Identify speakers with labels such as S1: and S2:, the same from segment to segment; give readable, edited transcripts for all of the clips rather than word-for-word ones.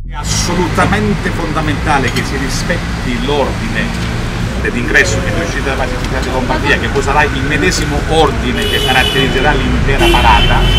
S1: È assolutamente fondamentale che si rispetti l'ordine d'ingresso che noi uscite da Basilicata di Lombardia, che poi sarà il medesimo ordine che caratterizzerà l'intera parata.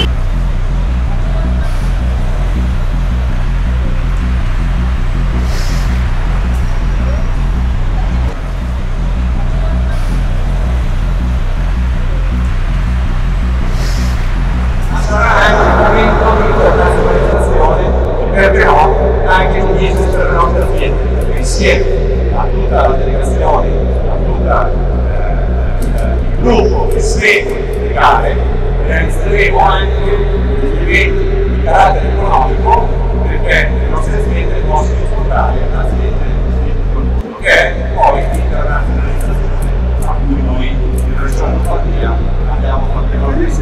S2: Anche di essere la nostra azienda, insieme a tutta la delegazione, a tutto il gruppo che segue le gare, realizzeremo anche degli eventi di carattere economico perché le nostre aziende possono portare all'azienda di qualcuno che è poi l'internazionalizzazione a cui noi in Regione Lombardia abbiamo particolarmente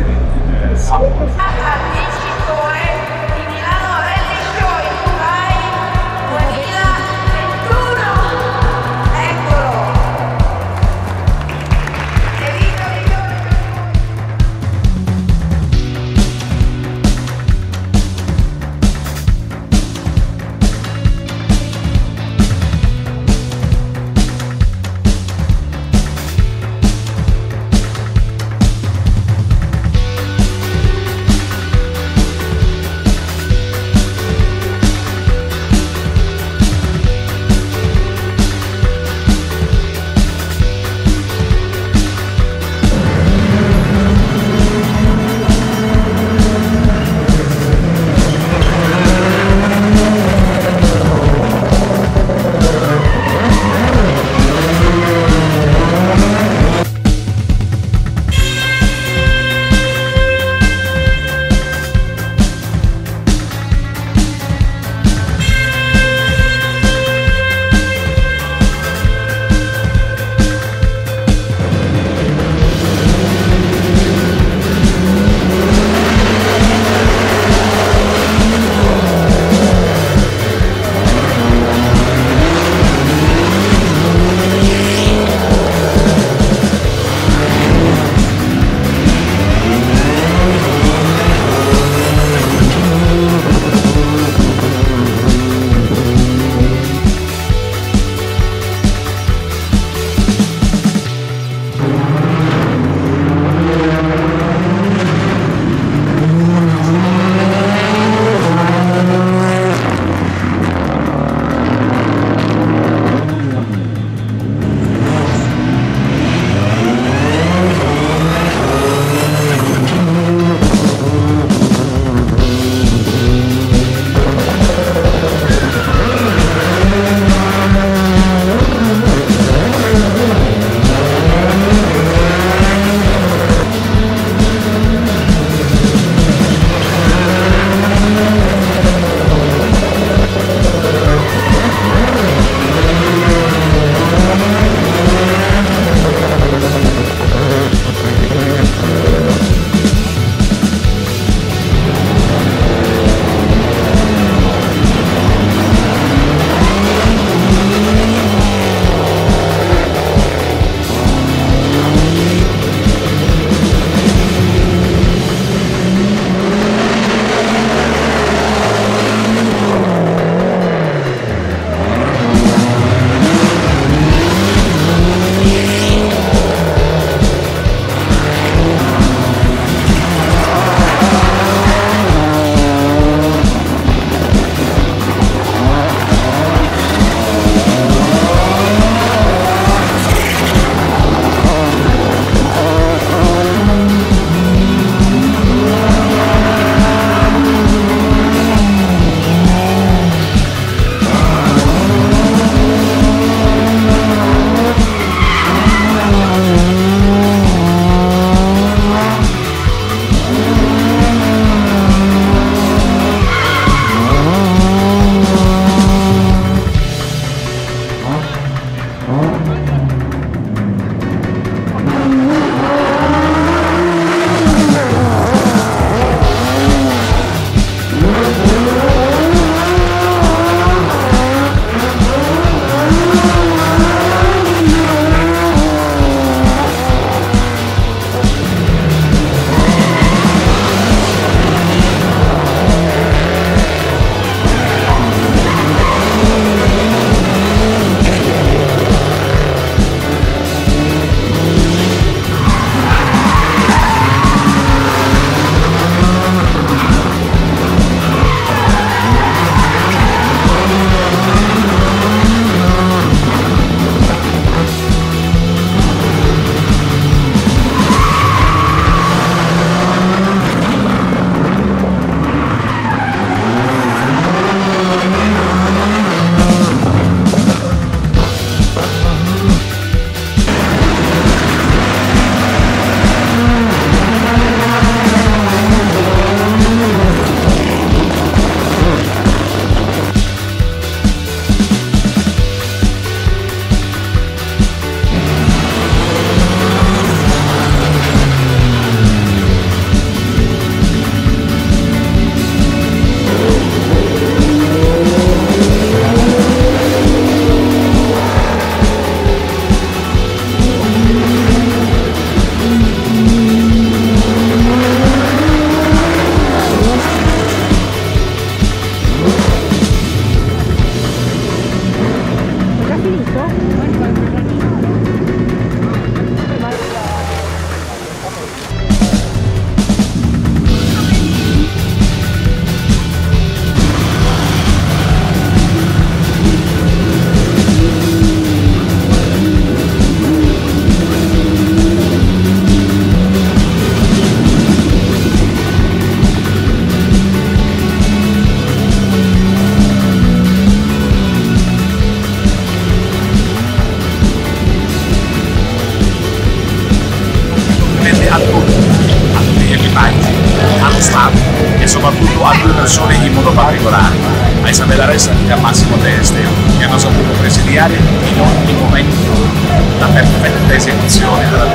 S1: soprattutto a 2 persone in modo particolare, a Isabella Ressa e a Massimo Teste, che hanno saputo presidiare in ogni momento la perfetta esecuzione della